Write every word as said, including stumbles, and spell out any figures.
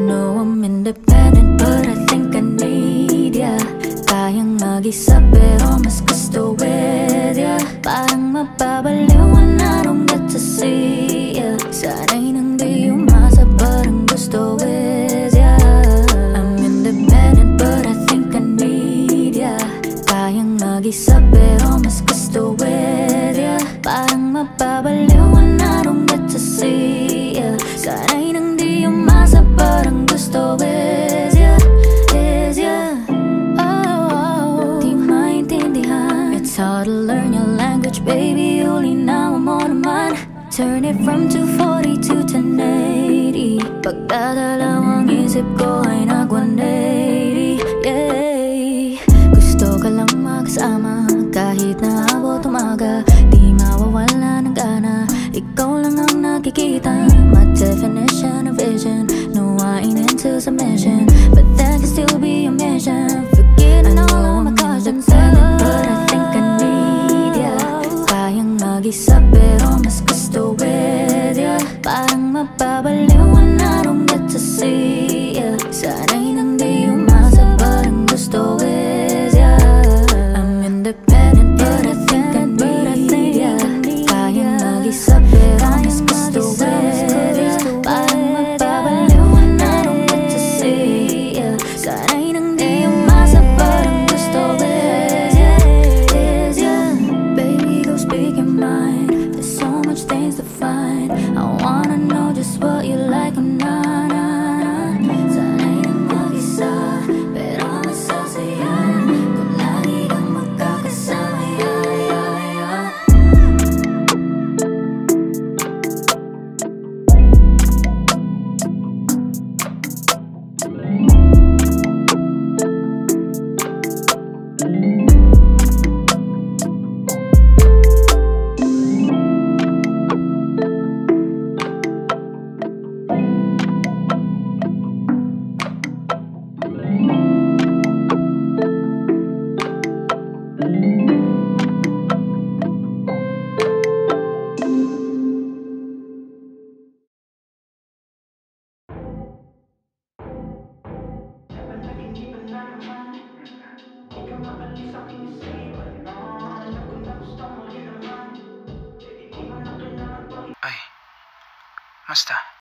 know I'm independent, but I think I need ya. Kayang mag-isa pero mas gusto with ya. Parang mapabaliw when I don't get to see ya. Sana'y nang di umasa but ang gusto with ya. I'm independent but I think I need ya. Kayang mag-isa pero mas gusto with ya. Parang mapabaliw when I don't get to see ya. Sana'y nang di umasa but ang gusto is ya, is ya. Oh, di maintindihan. It's hard to learn your language, baby. Only now I'm on naman. Turn it from two forty to ten eighty. Pagdadalawang isip ko ay nag one eighty. Yeah. Gusto ka lang makasama kahit na abot umaga. Di mawawala ng gana. Ikaw lang ang nakikita. My definition of vision. No, I ain't into submission, but that can still be a mission. Forgetting all of my cautions, but I think I need ya. Kayang mag-isa pero mas gusto with ya. Parang mapabaliw when I don't get to see ya. Sana'y nang di umasa but ang gusto is ya. I'm independent but I think I need ya. Kayang mag-isa pero mas gusto with ya. Parang mapabaliw when I don't get to see ya. Sana'y nang di umasa but ang gusto is ya, is ya. Baby, go speak your mind. There's so much things to find. I wanna know just what you like or not, nah, nah. Sana'y nang mag-isa pero masasaya kung lagi kang magkakasama, yeah, yeah, yeah. Ay, musta?